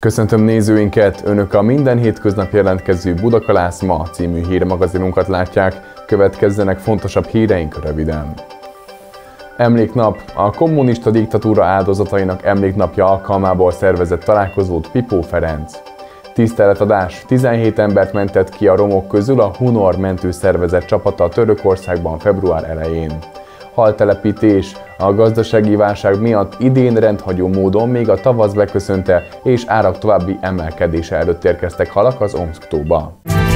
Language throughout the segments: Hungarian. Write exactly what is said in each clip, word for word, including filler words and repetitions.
Köszöntöm nézőinket! Önök a minden hétköznap jelentkező Budakalász Ma című hírmagazinunkat látják. Következzenek fontosabb híreink röviden. Emléknap. A kommunista diktatúra áldozatainak emléknapja alkalmából szervezett találkozót Pipó Ferenc. Tiszteletadás. tizenhét embert mentett ki a romok közül a Hunor mentőszervezet csapata Törökországban február elején. Haltelepítés. A gazdasági válság miatt idén rendhagyó módon még a tavasz beköszönte és árak további emelkedése előtt érkeztek halak az Omszktóba.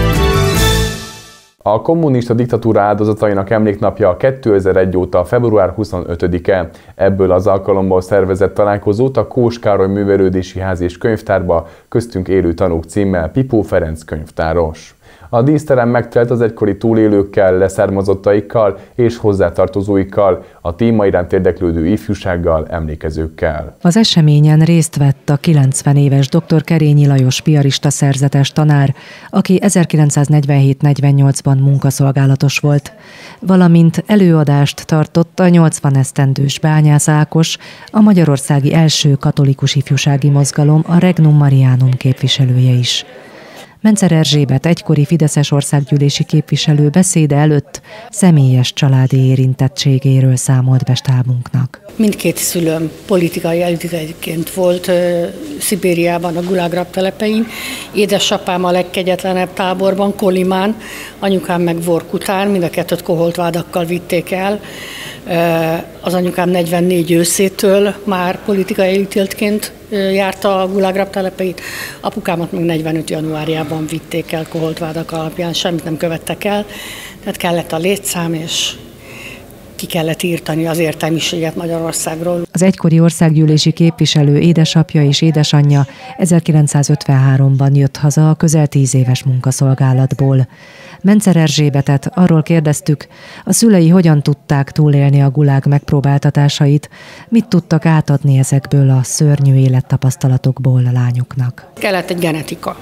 A kommunista diktatúra áldozatainak emléknapja kétezer-egy óta február huszonötödike. Ebből az alkalomból szervezett találkozót a Kós Károly Művelődési Ház és Könyvtárba Köztünk élő tanúk címmel Pipó Ferenc könyvtáros. A díszterem megtelt az egykori túlélőkkel, leszármazottaikkal és hozzátartozóikkal, a téma iránt érdeklődő ifjúsággal, emlékezőkkel. Az eseményen részt vett a kilencven éves dr. Kerényi Lajos piarista szerzetes tanár, aki ezerkilencszáznegyvenhét negyvennyolcban munkaszolgálatos volt, valamint előadást tartott a nyolcvan esztendős Bányász Ákos, a magyarországi első katolikus ifjúsági mozgalom, a Regnum Marianum képviselője is. Mentzer Erzsébet egykori fideszes országgyűlési képviselő beszéde előtt személyes családi érintettségéről számolt be stábunknak. Mindkét szülőm politikai elítéltként volt uh, Szibériában, a Gulag rabtelepein. Édesapám a legkegyetlenebb táborban, Kolimán, anyukám meg Vorkután, mind a kettőt koholtvádakkal vitték el. Uh, az anyukám negyvennégy őszétől már politikai elítéltként uh, járta a Gulag rabtelepeit, apukámat még negyvenöt januárjában vitték el koholtvádak alapján, semmit nem követtek el, tehát kellett a létszám, és ki kellett írtani az értelmiséget Magyarországról. Az egykori országgyűlési képviselő édesapja és édesanyja ezerkilencszázötvenháromban jött haza a közel tíz éves munkaszolgálatból. Mentzer Erzsébetet arról kérdeztük, a szülei hogyan tudták túlélni a gulág megpróbáltatásait, mit tudtak átadni ezekből a szörnyű élettapasztalatokból a lányoknak. Kellett egy genetika.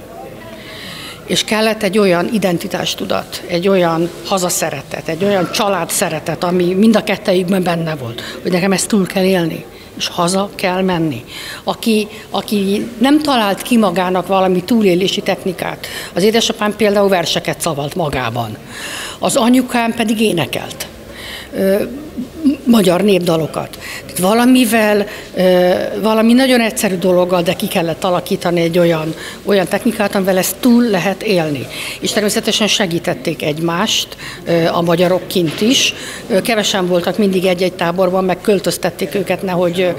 És kellett egy olyan identitástudat, egy olyan hazaszeretet, egy olyan családszeretet, ami mind a kettejükben benne volt, hogy nekem ezt túl kell élni, és haza kell menni. Aki, aki nem talált ki magának valami túlélési technikát, az édesapám például verseket szavalt magában, az anyukám pedig énekelt magyar népdalokat. Tehát valamivel, valami nagyon egyszerű dologgal, de ki kellett alakítani egy olyan, olyan technikát, amivel ezt túl lehet élni. És természetesen segítették egymást, a magyarok kint is. Kevesen voltak mindig egy-egy táborban, meg költöztették őket, nehogy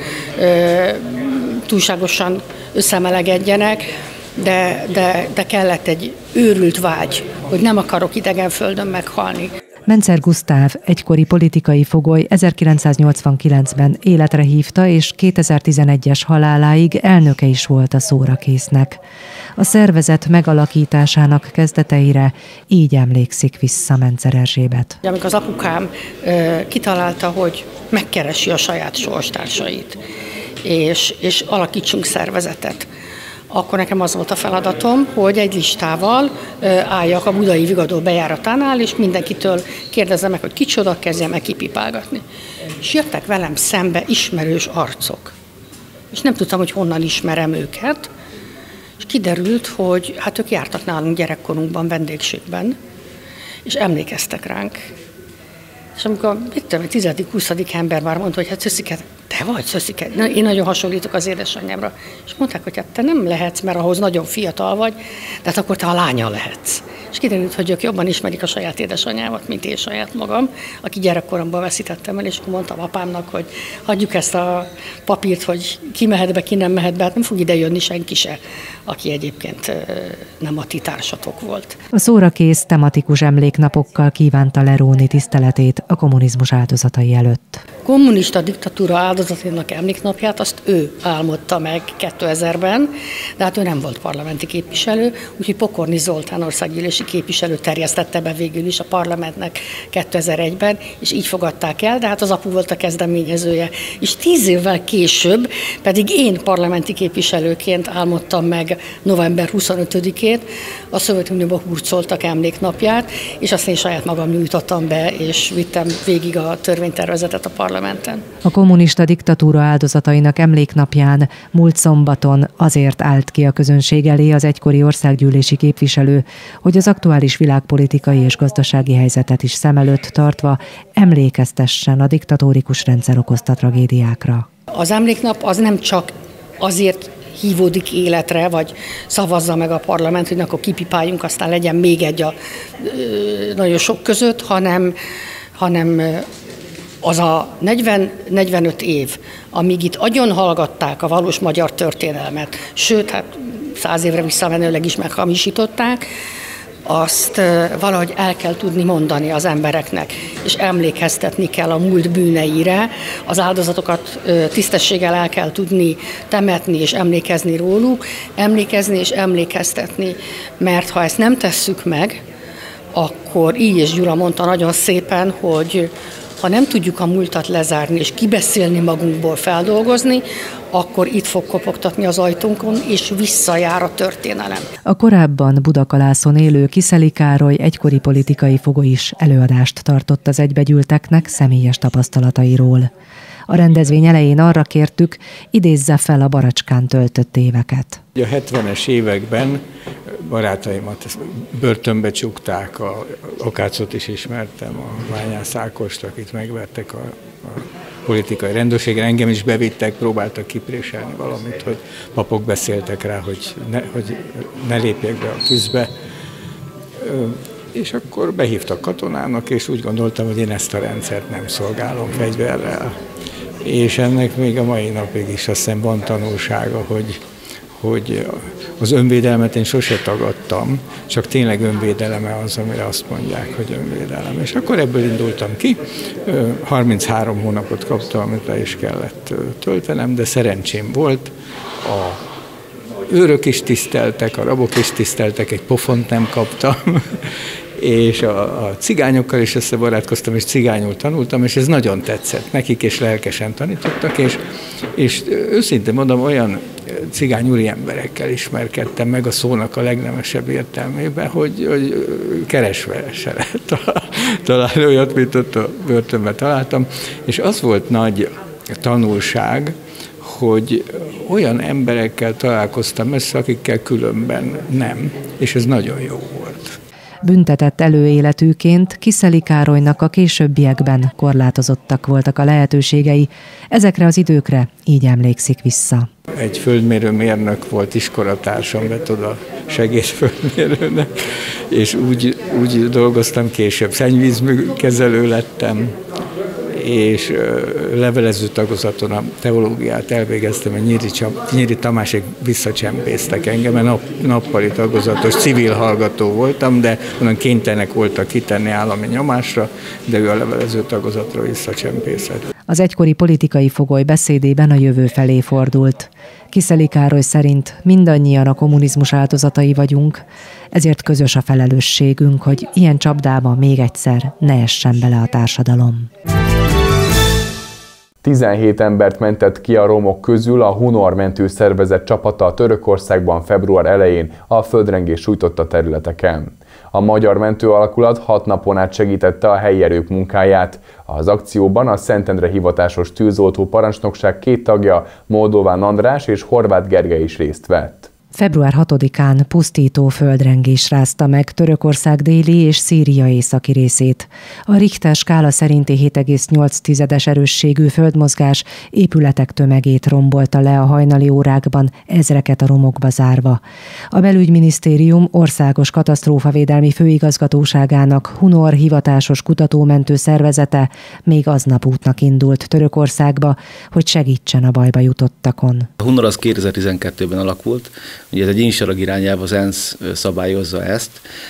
túlságosan összemelegedjenek, de, de, de kellett egy őrült vágy, hogy nem akarok idegen földön meghalni. Mentzer Gusztáv, egykori politikai fogoly ezerkilencszáznyolcvankilencben életre hívta, és kétezer-tizenegyes haláláig elnöke is volt a Szórakésznek. A szervezet megalakításának kezdeteire így emlékszik vissza Mentzer Erzsébet. Amikor az apukám ö, kitalálta, hogy megkeresi a saját sorstársait, és, és alakítsunk szervezetet, akkor nekem az volt a feladatom, hogy egy listával álljak a budai Vigadó bejáratánál, és mindenkitől kérdezzem meg, hogy kicsoda, kezdjem el kipipálgatni. És jöttek velem szembe ismerős arcok. És nem tudtam, hogy honnan ismerem őket, és kiderült, hogy hát ők jártak nálunk gyerekkorunkban, vendégségben, és emlékeztek ránk. És amikor egy tizedik-huszadik ember már mondta, hogy hát Szöszike, te vagy Szöszike? Én nagyon hasonlítok az édesanyjámra. És mondták, hogy hát te nem lehetsz, mert ahhoz nagyon fiatal vagy, de hát akkor te a lánya lehetsz. És kiderült, hogy ők jobban ismerik a saját édesanyámat, mint én saját magam, aki gyerekkoromban veszítettem el, és akkor mondtam apámnak, hogy hagyjuk ezt a papírt, hogy ki mehet be, ki nem mehet be, hát nem fog ide jönni senki se, aki egyébként nem a ti társatok volt. A Szórakész tematikus emléknapokkal kívánta leróni tiszteletét a kommunizmus áldozatai előtt. Kommunista diktatúra áldozatainak emléknapját azt ő álmodta meg kétezerben, de hát ő nem volt parlamenti képviselő, úgyhogy Pokorni Zoltán országgyűlési képviselő terjesztette be végül is a parlamentnek kétezer-egyben, és így fogadták el, de hát az apu volt a kezdeményezője. És tíz évvel később pedig én parlamenti képviselőként álmodtam meg november huszonötödikét, a Szovjetunióban hurcoltak emléknapját, és azt én saját magam nyújtottam be, és vittem végig a törvénytervezetet a parlamenten. A kommunista diktatúra áldozatainak emléknapján múlt szombaton azért állt ki a közönség elé az egykori országgyűlési képviselő, hogy az aktuális világpolitikai és gazdasági helyzetet is szem előtt tartva emlékeztessen a diktatórikus rendszer okozta tragédiákra. Az emléknap az nem csak azért hívódik életre, vagy szavazza meg a parlament, hogy akkor kipipáljunk, aztán legyen még egy a nagyon sok között, hanem, hanem az a negyven-negyvenöt év, amíg itt agyon hallgatták a valós magyar történelmet, sőt, hát száz évre visszamenőleg is meghamisították, azt valahogy el kell tudni mondani az embereknek, és emlékeztetni kell a múlt bűneire, az áldozatokat tisztességgel el kell tudni temetni és emlékezni róluk, emlékezni és emlékeztetni, mert ha ezt nem tesszük meg, akkor így és Gyula mondta nagyon szépen, hogy ha nem tudjuk a múltat lezárni és kibeszélni magunkból, feldolgozni, akkor itt fog kopogtatni az ajtónkon, és visszajár a történelem. A korábban Budakalászon élő Kiszeli Károly egykori politikai fogoly is előadást tartott az egybegyűlteknek személyes tapasztalatairól. A rendezvény elején arra kértük, idézze fel a Baracskán töltött éveket. A hetvenes években barátaimat börtönbe csukták, a Akácot is ismertem, a Ványász Ákost, akit megvertek a, a politikai rendőrségre, engem is bevittek, próbáltak kipréselni valamit, hogy papok beszéltek rá, hogy ne, hogy ne lépjek be a tűzbe. És akkor behívtak katonának, és úgy gondoltam, hogy én ezt a rendszert nem szolgálom fegyverrel. És ennek még a mai napig is azt hiszem van tanulsága, hogy, hogy az önvédelmet én sose tagadtam, csak tényleg önvédeleme az, amire azt mondják, hogy önvédelem. És akkor ebből indultam ki, harminchárom hónapot kaptam, amit le is kellett töltenem, de szerencsém volt, a őrök is tiszteltek, a rabok is tiszteltek, egy pofont nem kaptam, és a, a cigányokkal is összebarátkoztam, és cigányul tanultam, és ez nagyon tetszett nekik, és lelkesen tanítottak, és, és őszintén mondom, olyan cigány úri emberekkel ismerkedtem meg a szónak a legnemesebb értelmében, hogy, hogy keresve se lehet találni olyat, mint ott a börtönben találtam, és az volt nagy tanulság, hogy olyan emberekkel találkoztam össze, akikkel különben nem, és ez nagyon jó volt. Büntetett előéletűként Kiszeli Károlynak a későbbiekben korlátozottak voltak a lehetőségei, ezekre az időkre így emlékszik vissza. Egy földmérő mérnök volt iskolatársam, vett oda segédföldmérőnek, és úgy, úgy dolgoztam később, szennyvízkezelő lettem, és levelező tagozaton a teológiát elvégeztem, a Nyíri, Nyíri Tamásék visszacsempésztek engem, mert nap, nappali tagozatos civil hallgató voltam, de onnan kénytelenek voltak kitenni állami nyomásra, de ő a levelező tagozatra visszacsempészett. Az egykori politikai fogoly beszédében a jövő felé fordult. Kiszeli Károly szerint mindannyian a kommunizmus áldozatai vagyunk, ezért közös a felelősségünk, hogy ilyen csapdába még egyszer ne essen bele a társadalom. tizenhét embert mentett ki a romok közül a Hunor mentő szervezet csapata Törökországban február elején a földrengés sújtotta területeken. A magyar mentőalakulat hat napon át segítette a helyi erők munkáját. Az akcióban a Szentendre hivatásos tűzoltó parancsnokság két tagja, Moldován András és Horváth Gergely is részt vett. február hatodikán pusztító földrengés rázta meg Törökország déli és Szíria északi részét. A Richter skála szerinti hét egész nyolc tizedes erősségű földmozgás épületek tömegét rombolta le a hajnali órákban, ezreket a romokba zárva. A Belügyminisztérium országos katasztrófavédelmi főigazgatóságának Hunor hivatásos kutatómentő szervezete még aznap útnak indult Törökországba, hogy segítsen a bajba jutottakon. A Hunor az kétezer-tizenkettőben alakult, Ugye ez egy insarag irányelv, az ENSZ szabályozza ezt.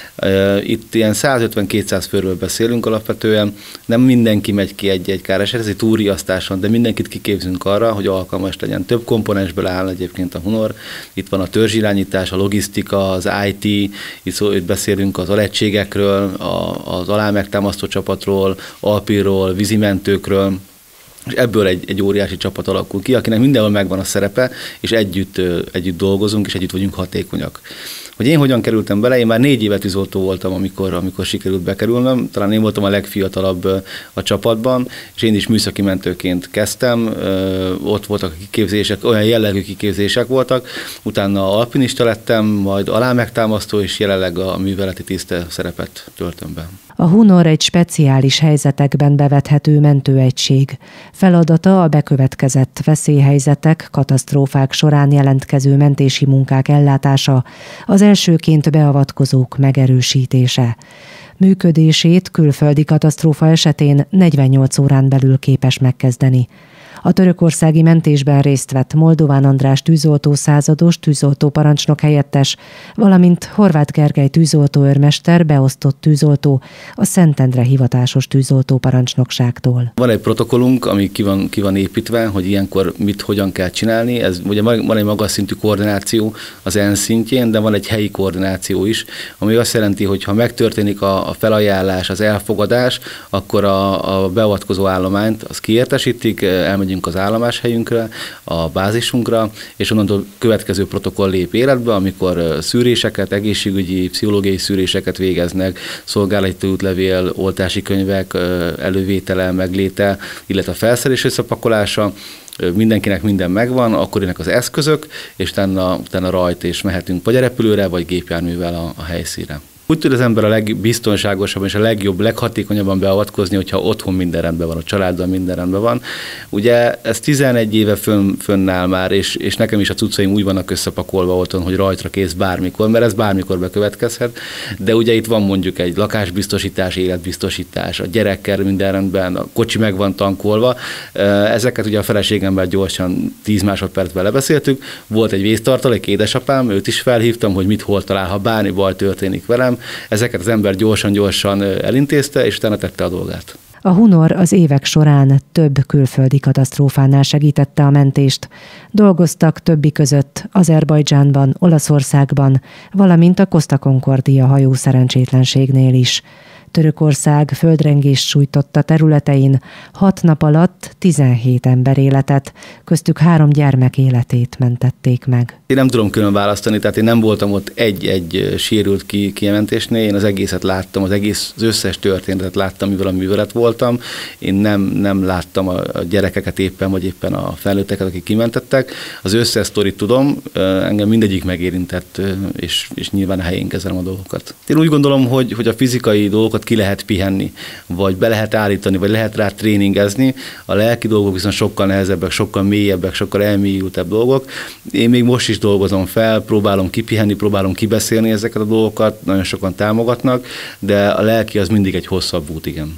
Itt ilyen százötven-kétszáz főről beszélünk alapvetően, nem mindenki megy ki egy-egy káreset, ez egy túriasztás van, de mindenkit kiképzünk arra, hogy alkalmas legyen. Több komponensből áll egyébként a Hunor. Itt van a törzsirányítás, a logisztika, az i té, itt, szó, itt beszélünk az alegységekről, az alálmegtámasztó csapatról, alpirról, vízimentőkről, és ebből egy, egy óriási csapat alakul ki, akinek mindenhol megvan a szerepe, és együtt, együtt dolgozunk, és együtt vagyunk hatékonyak. Hogy én hogyan kerültem bele, én már négy éve tűzoltó voltam, amikor, amikor sikerült bekerülnöm, talán én voltam a legfiatalabb a csapatban, és én is műszaki mentőként kezdtem, ott voltak a kiképzések, olyan jellegű kiképzések voltak, utána alpinista lettem, majd alálmegtámasztó, és jelenleg a műveleti tiszte szerepet töltöm be. A Hunor egy speciális helyzetekben bevethető mentőegység. Feladata a bekövetkezett veszélyhelyzetek, katasztrófák során jelentkező mentési munkák ellátása, az elsőként beavatkozók megerősítése. Működését külföldi katasztrófa esetén negyvennyolc órán belül képes megkezdeni. A törökországi mentésben részt vett Moldován András tűzoltó százados, tűzoltó parancsnok helyettes, valamint Horváth Gergely tűzoltó őrmester, beosztott tűzoltó a Szentendre hivatásos tűzoltó parancsnokságtól. Van egy protokollunk, ami ki van, ki van építve, hogy ilyenkor mit, hogyan kell csinálni. Ez ugye van egy magas szintű koordináció az ENSZ szintjén, de van egy helyi koordináció is, ami azt jelenti, hogy ha megtörténik a, a felajánlás, az elfogadás, akkor a, a beavatkozó állományt az kiértesítik, elmegyünk az állomáshelyünkre, a bázisunkra, és onnantól következő protokoll lép életbe, amikor szűréseket, egészségügyi, pszichológiai szűréseket végeznek, szolgálati útlevél, oltási könyvek elővétele, megléte, illetve a felszerelés összepakolása, mindenkinek minden megvan, akkor jönnek az eszközök, és utána, utána rajt, és mehetünk vagy a repülőre, vagy gépjárművel a, a helyszínre. Úgy tud az ember a legbiztonságosabban és a legjobb, leghatékonyabban beavatkozni, hogyha otthon minden rendben van, a családdal minden rendben van. Ugye ez tizenegy éve fönn, fönnáll már, és, és nekem is a cuccaim úgy vannak összepakolva otthon, hogy rajtra kész bármikor, mert ez bármikor bekövetkezhet, de ugye itt van mondjuk egy lakásbiztosítás, életbiztosítás, a gyerekkel minden rendben, a kocsi meg van tankolva. Ezeket ugye a feleségemmel gyorsan tíz másodpercben lebeszéltük. Volt egy vésztartalék, édesapám, őt is felhívtam, hogy mit hol talál, ha bármi baj történik velem. Ezeket az ember gyorsan-gyorsan elintézte, és utána tette a dolgát. A Hunor az évek során több külföldi katasztrófánál segítette a mentést. Dolgoztak többi között Azerbajdzsánban, Olaszországban, valamint a Costa Concordia hajó szerencsétlenségnél is. Törökország földrengés sújtotta területein hat nap alatt tizenhét ember életet, köztük három gyermek életét mentették meg. Én nem tudom külön választani, tehát én nem voltam ott egy-egy sérült ki, kijementésnél, én az egészet láttam, az egész, az összes történetet láttam, mivel a művelet voltam. Én nem, nem láttam a gyerekeket éppen, vagy éppen a felnőtteket, akik kimentettek. Az összes sztorit tudom, engem mindegyik megérintett, és, és nyilván a helyén kezelem a dolgokat. Én úgy gondolom, hogy, hogy a fizikai dolgokat ki lehet pihenni, vagy be lehet állítani, vagy lehet rá tréningezni. A lelki dolgok viszont sokkal nehezebbek, sokkal mélyebbek, sokkal elmélyültebb dolgok. Én még most is dolgozom fel, próbálom kipihenni, próbálom kibeszélni ezeket a dolgokat, nagyon sokan támogatnak, de a lelki az mindig egy hosszabb út, igen.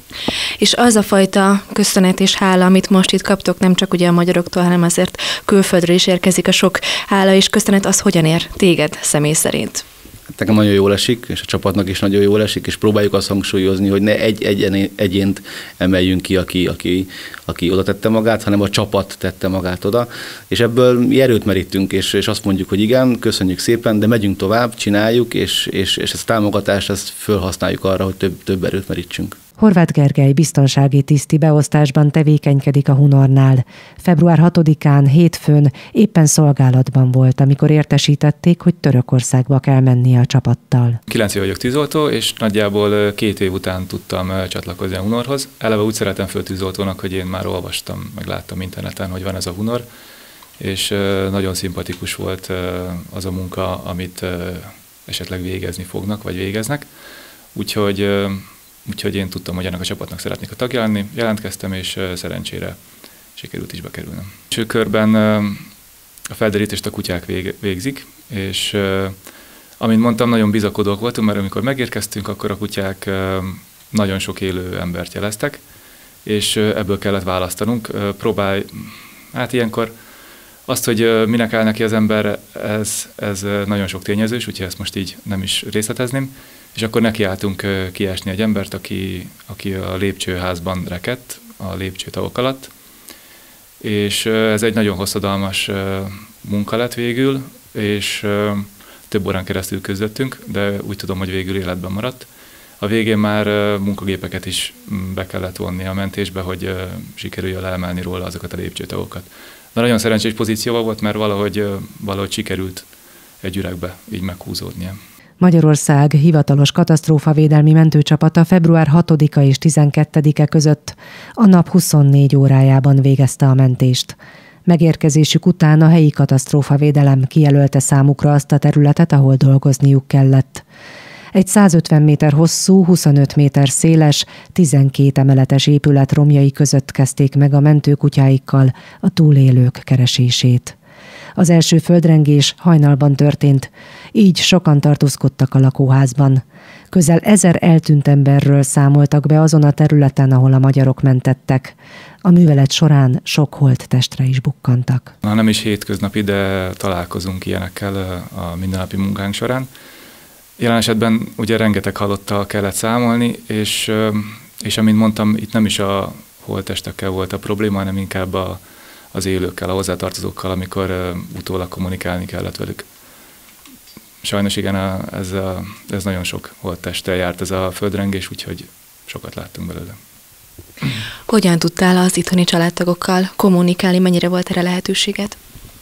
És az a fajta köszönet és hála, amit most itt kaptok, nem csak ugye a magyaroktól, hanem azért külföldről is érkezik a sok hála és köszönet, az hogyan ér téged személy szerint? Nekem nagyon jól esik, és a csapatnak is nagyon jól esik, és próbáljuk azt hangsúlyozni, hogy ne egy egyén, egyént emeljünk ki, aki, aki, aki oda tette magát, hanem a csapat tette magát oda. És ebből mi erőt merítünk, és, és azt mondjuk, hogy igen, köszönjük szépen, de megyünk tovább, csináljuk, és, és, és ezt a támogatást ezt felhasználjuk arra, hogy több, több erőt merítsünk. Horváth Gergely biztonsági tiszti beosztásban tevékenykedik a Hunornál. február hatodikán hétfőn éppen szolgálatban volt, amikor értesítették, hogy Törökországba kell mennie a csapattal. Kilenc év vagyok tűzoltó, és nagyjából két év után tudtam csatlakozni a Hunorhoz. Eleve úgy szeretem föl tűzoltónak, hogy én már olvastam, meg láttam interneten, hogy van ez a Hunor, és nagyon szimpatikus volt az a munka, amit esetleg végezni fognak, vagy végeznek. Úgyhogy Úgyhogy én tudtam, hogy ennek a csapatnak szeretnék a tagja lenni, jelentkeztem, és szerencsére sikerült is bekerülnöm. Első körben a felderítést a kutyák végzik, és amint mondtam, nagyon bizakodók voltunk, mert amikor megérkeztünk, akkor a kutyák nagyon sok élő embert jeleztek, és ebből kellett választanunk. Próbálj, hát ilyenkor Azt, hogy minek áll neki az ember, ez, ez nagyon sok tényezős, úgyhogy ezt most így nem is részletezném. És akkor nekiálltunk kiásni egy embert, aki, aki a lépcsőházban rekedt, a lépcsőtavok alatt. És ez egy nagyon hosszadalmas munka lett végül, és több órán keresztül küzdöttünk, de úgy tudom, hogy végül életben maradt. A végén már munkagépeket is be kellett vonni a mentésbe, hogy sikerüljön leemelni róla azokat a lépcsőtagokat. De nagyon szerencsés pozícióban volt, mert valahogy, valahogy sikerült egy üregbe így meghúzódnia. Magyarország hivatalos katasztrófavédelmi mentőcsapata február hatodika és tizenkettedike között a nap huszonnégy órájában végezte a mentést. Megérkezésük után a helyi katasztrófavédelem kijelölte számukra azt a területet, ahol dolgozniuk kellett. Egy százötven méter hosszú, huszonöt méter széles, tizenkét emeletes épület romjai között kezdték meg a mentőkutyáikkal a túlélők keresését. Az első földrengés hajnalban történt, így sokan tartózkodtak a lakóházban. Közel ezer eltűnt emberről számoltak be azon a területen, ahol a magyarok mentettek. A művelet során sok holttestre is bukkantak. Na, nem is hétköznapi, de találkozunk ilyenekkel a mindennapi munkánk során. Jelen esetben ugye rengeteg halottal kellett számolni, és, és amint mondtam, itt nem is a holttestekkel volt a probléma, hanem inkább a, az élőkkel, a hozzátartozókkal, amikor utólag kommunikálni kellett velük. Sajnos igen, a, ez, a, ez nagyon sok holttesttel járt ez a földrengés, úgyhogy sokat láttunk belőle. Hogyan tudtál az itthoni családtagokkal kommunikálni, mennyire volt erre lehetőséged?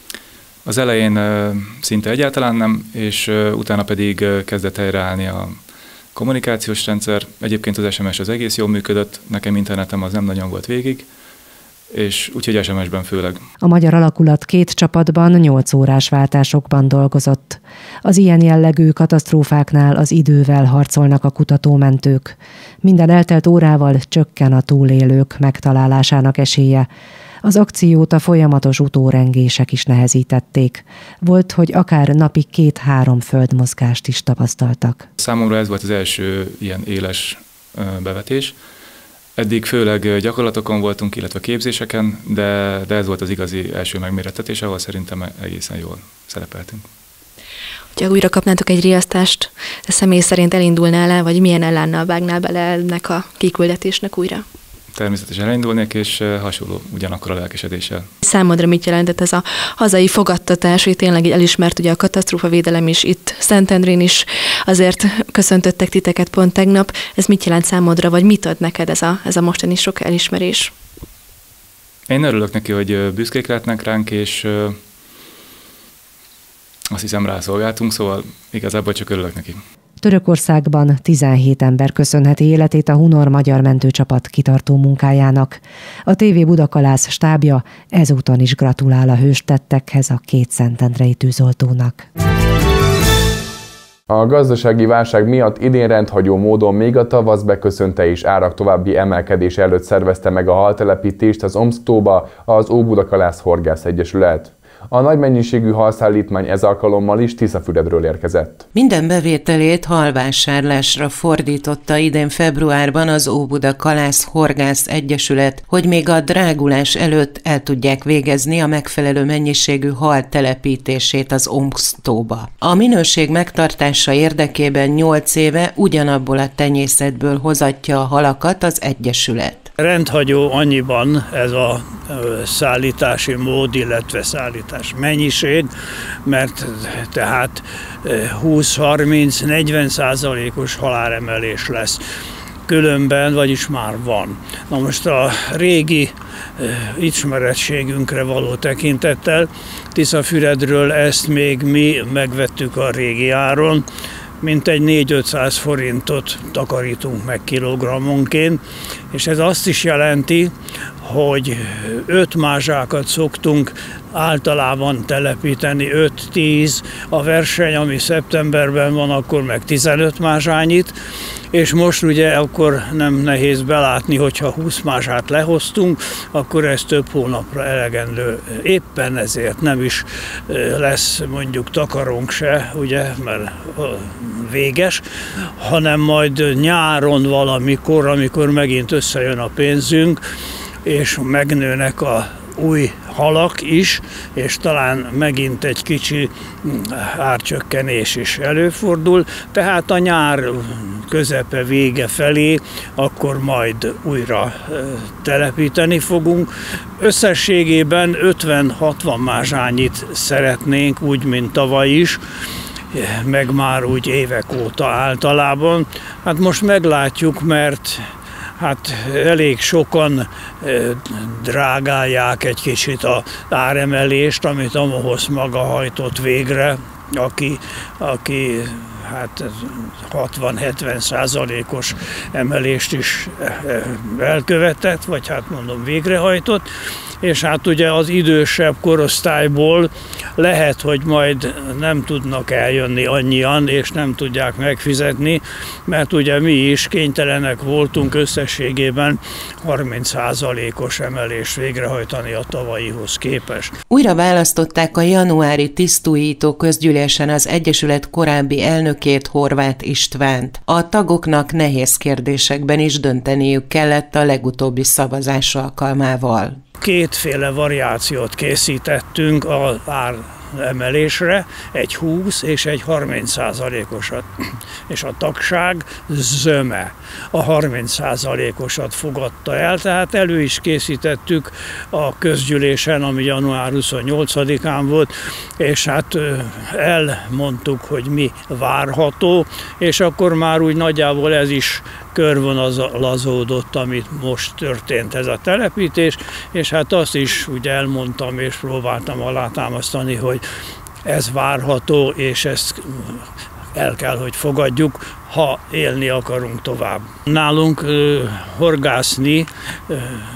Az elején szinte egyáltalán nem, és utána pedig kezdett helyreállni a kommunikációs rendszer. Egyébként az es em es az egész jól működött, nekem internetem az nem nagyon volt végig, és úgyhogy es em es-ben főleg. A magyar alakulat két csapatban nyolc órás váltásokban dolgozott. Az ilyen jellegű katasztrófáknál az idővel harcolnak a kutatómentők. Minden eltelt órával csökken a túlélők megtalálásának esélye. Az akciót a folyamatos utórengések is nehezítették. Volt, hogy akár napi két-három földmozgást is tapasztaltak. Számomra ez volt az első ilyen éles bevetés. Eddig főleg gyakorlatokon voltunk, illetve képzéseken, de, de ez volt az igazi első megmérettetés, ahol szerintem egészen jól szerepeltünk. Ha újra kapnátok egy riasztást, de személy szerint elindulnál-e, vagy milyen ellánnal vágnál bele ennek a kiküldetésnek újra? Természetesen elindulnék, és hasonló ugyanakkor a lelkesedéssel. Számodra mit jelentett ez a hazai fogadtatás, hogy tényleg elismert ugye a katasztrófavédelem is itt Szentendrén is, azért köszöntöttek titeket pont tegnap. Ez mit jelent számodra, vagy mit ad neked ez a, ez a mostani sok elismerés? Én örülök neki, hogy büszkék lehetnek ránk, és azt hiszem rászolgáltunk, szóval igazából csak örülök neki. Törökországban tizenhét ember köszönheti életét a Hunor magyar mentőcsapat kitartó munkájának. A té vé Budakalász stábja ezúton is gratulál a hős tettekhez a két szentendrei tűzoltónak. A gazdasági válság miatt idén rendhagyó módon még a tavasz beköszönte és árak további emelkedése előtt szervezte meg a haltelepítést az Omsztóba az Óbudakalász Horgász Egyesület. A nagy mennyiségű halszállítmány ez alkalommal is Tiszafüredről érkezett. Minden bevételét halvásárlásra fordította idén februárban az Óbudakalász Horgász Egyesület, hogy még a drágulás előtt el tudják végezni a megfelelő mennyiségű hal telepítését az Omsztóba. A minőség megtartása érdekében nyolc éve ugyanabból a tenyészetből hozatja a halakat az Egyesület. Rendhagyó annyiban ez a szállítási mód, illetve szállítás mennyiség, mert tehát húsz-harminc-negyven százalékos haláremelés lesz. Különben, vagyis már van. Na most a régi ismerettségünkre való tekintettel Tiszafüredről ezt még mi megvettük a régi áron, mintegy négy-ötszáz forintot takarítunk meg kilogrammonként, és ez azt is jelenti, hogy öt mázsákat szoktunk általában telepíteni, öt-tíz, a verseny, ami szeptemberben van, akkor meg tizenöt mázsányit, és most ugye akkor nem nehéz belátni, hogyha húsz mázsát lehoztunk, akkor ez több hónapra elegendő. Éppen ezért nem is lesz mondjuk takarónk se, ugye, mert véges, hanem majd nyáron valamikor, amikor megint összejön a pénzünk, és megnőnek a új halak is, és talán megint egy kicsi árcsökkenés is előfordul, tehát a nyár közepe vége felé akkor majd újra telepíteni fogunk. Összességében ötven-hatvan mázsányit szeretnénk, úgy, mint tavaly is, meg már úgy évek óta általában. Hát most meglátjuk, mert hát elég sokan drágálják egy kicsit az áremelést, amit a MOHOSZ maga hajtott végre, aki, aki hát hatvan-hetven százalékos emelést is elkövetett, vagy hát mondom végrehajtott, és hát ugye az idősebb korosztályból lehet, hogy majd nem tudnak eljönni annyian, és nem tudják megfizetni, mert ugye mi is kénytelenek voltunk összességében harminc százalékos emelést végrehajtani a tavalyihoz képest. Újra választották a januári tisztújító közgyűlésen az Egyesület korábbi elnökét, Horváth Istvánt. A tagoknak nehéz kérdésekben is dönteniük kellett a legutóbbi szavazás alkalmával. Kétféle variációt készítettünk az áremelésre, egy húsz és egy harminc százalékosat. És a tagság zöme a harminc százalékosat fogadta el, tehát elő is készítettük a közgyűlésen, ami január huszonnyolcadikán volt, és hát elmondtuk, hogy mi várható, és akkor már úgy nagyjából ez is körvonalazódott, amit most történt ez a telepítés, és hát azt is úgy elmondtam és próbáltam alátámasztani, hogy ez várható, és ezt el kell, hogy fogadjuk, ha élni akarunk tovább. Nálunk uh, horgászni uh,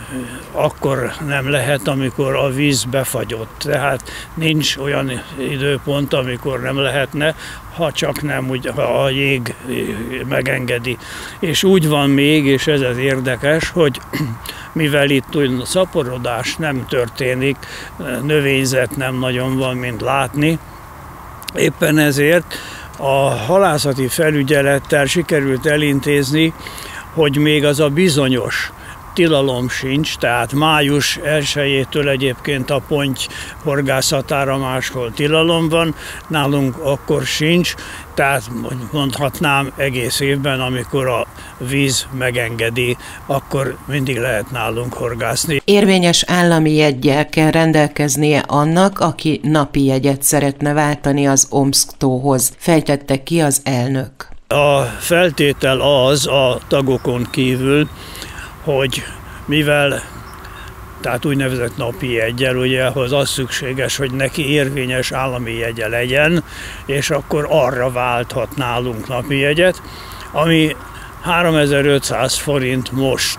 akkor nem lehet, amikor a víz befagyott. Tehát nincs olyan időpont, amikor nem lehetne, ha csak nem, úgy, ha a jég megengedi. És úgy van még, és ez az érdekes, hogy mivel itt úgy szaporodás nem történik, növényzet nem nagyon van, mint látni, éppen ezért a halászati felügyelettel sikerült elintézni, hogy még az a bizonyos tilalom sincs, tehát május elsejétől egyébként a ponty horgászatára máshol tilalom van, nálunk akkor sincs, tehát mondhatnám egész évben, amikor a víz megengedi, akkor mindig lehet nálunk horgászni. Érvényes állami jeggyel kell rendelkeznie annak, aki napi jegyet szeretne váltani az Omszktóhoz, fejtette ki az elnök. A feltétel az a tagokon kívül, hogy mivel, tehát úgynevezett napi jeggyel, ugye ahhoz az szükséges, hogy neki érvényes állami jegye legyen, és akkor arra válthat nálunk napi jegyet, ami háromezer-ötszáz forint most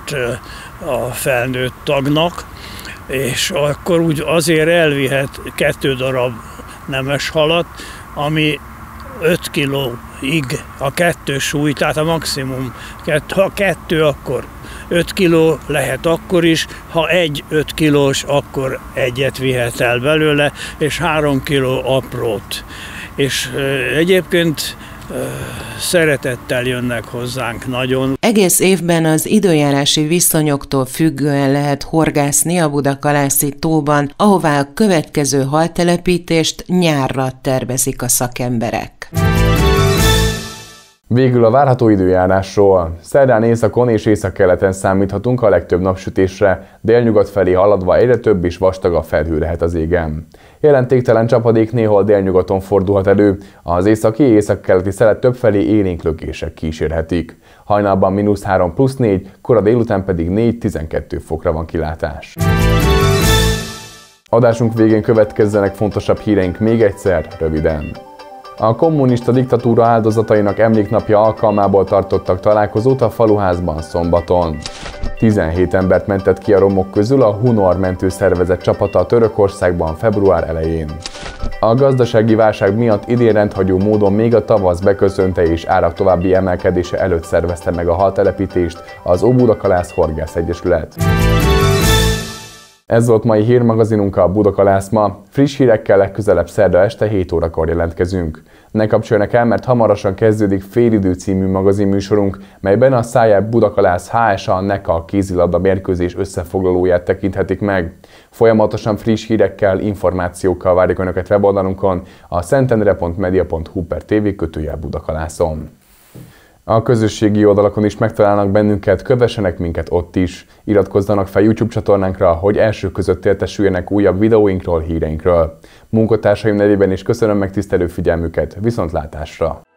a felnőtt tagnak, és akkor úgy azért elvihet kettő darab nemes halat, ami öt kilóig a kettő súly, tehát a maximum, ha kettő, akkor öt kiló lehet akkor is, ha egy öt kilós, akkor egyet vihet el belőle, és három kiló aprót. És egyébként szeretettel jönnek hozzánk nagyon. Egész évben az időjárási viszonyoktól függően lehet horgászni a Budakalászi tóban, ahová a következő haltelepítést nyárra tervezik a szakemberek. Végül a várható időjárásról. Szerdán északon és északkeleten számíthatunk a legtöbb napsütésre, délnyugat felé haladva egyre több és vastagabb felhő lehet az égen. Jelentéktelen csapadék néhol délnyugaton fordulhat elő, az északi északkeleti szelet többfelé élénk lökések kísérhetik. Hajnalban mínusz három plusz négy, kora délután pedig négy-tizenkettő fokra van kilátás. Adásunk végén következzenek fontosabb híreink még egyszer, röviden. A kommunista diktatúra áldozatainak emléknapja alkalmából tartottak találkozót a faluházban szombaton. tizenhét embert mentett ki a romok közül a Hunor mentőszervezet csapata Törökországban február elején. A gazdasági válság miatt idén rendhagyó módon még a tavasz beköszönte és árak további emelkedése előtt szervezte meg a haltelepítést az Óbudakalász Horgász Egyesület. Ez volt mai hírmagazinunk a Budakalász ma. Friss hírekkel legközelebb szerda este hét órakor jelentkezünk. Ne kapcsoljanak el, mert hamarosan kezdődik Félidő című magazinműsorunk, melyben a Szájebb Budakalász há es á NECA kézilabda mérkőzés összefoglalóját tekinthetik meg. Folyamatosan friss hírekkel, információkkal várjuk Önöket weboldalunkon, a szentendre pont media pont hu per té vé kötőjel Budakalászon. A közösségi oldalakon is megtalálnak bennünket, kövessenek minket ott is. Iratkozzanak fel YouTube csatornánkra, hogy első között értesüljenek újabb videóinkról, híreinkről. Munkatársaim nevében is köszönöm megtisztelő figyelmüket, viszontlátásra!